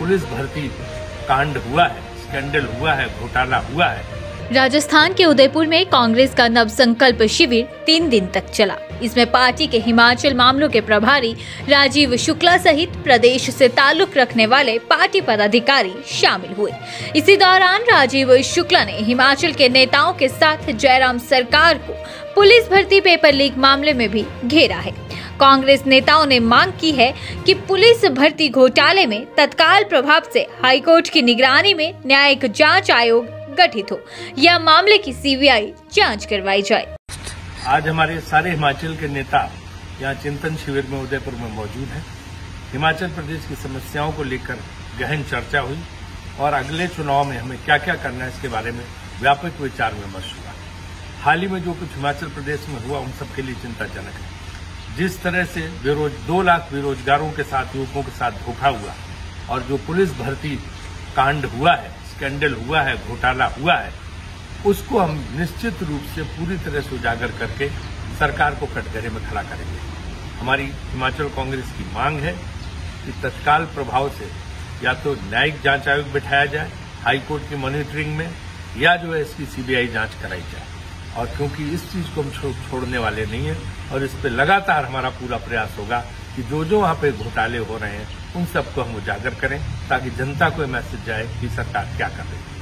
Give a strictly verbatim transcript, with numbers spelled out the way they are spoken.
Police भर्ती कांड हुआ है, स्कैंडल हुआ है, घोटाला हुआ है। राजस्थान के उदयपुर में कांग्रेस का नव संकल्प शिविर तीन दिन तक चला। इसमें पार्टी के हिमाचल मामलों के प्रभारी राजीव शुक्ला सहित प्रदेश से ताल्लुक रखने वाले पार्टी पदाधिकारी शामिल हुए। इसी दौरान राजीव शुक्ला ने हिमाचल के नेताओं के साथ जयराम सरकार को पुलिस भर्ती पेपर लीक मामले में भी घेरा है। कांग्रेस नेताओं ने मांग की है कि पुलिस भर्ती घोटाले में तत्काल प्रभाव से हाईकोर्ट की निगरानी में न्यायिक जांच आयोग गठित हो या मामले की सीबीआई जांच करवाई जाए। आज हमारे सारे हिमाचल के नेता यहाँ चिंतन शिविर में उदयपुर में मौजूद हैं। हिमाचल प्रदेश की समस्याओं को लेकर गहन चर्चा हुई और अगले चुनाव में हमें क्या क्या करना है इसके बारे में व्यापक विचार विमर्श हुआ। हाल ही में जो कुछ हिमाचल प्रदेश में हुआ उन सबके लिए चिंताजनक है। जिस तरह से बेरोज दो लाख बेरोजगारों के साथ युवकों के साथ धोखा हुआ और जो पुलिस भर्ती कांड हुआ है, स्कैंडल हुआ है, घोटाला हुआ है, उसको हम निश्चित रूप से पूरी तरह से उजागर करके सरकार को कटघरे में खड़ा करेंगे। हमारी हिमाचल कांग्रेस की मांग है कि तत्काल प्रभाव से या तो न्यायिक जांच आयोग बिठाया जाए हाईकोर्ट की मॉनिटरिंग में, या जो है इसकी सीबीआई जांच कराई जाए। और क्योंकि इस चीज को हम छो, छोड़ने वाले नहीं है और इस पे लगातार हमारा पूरा प्रयास होगा कि जो जो वहां पे घोटाले हो रहे हैं उन सबको हम उजागर करें ताकि जनता को मैसेज जाए कि सरकार क्या कर रही है।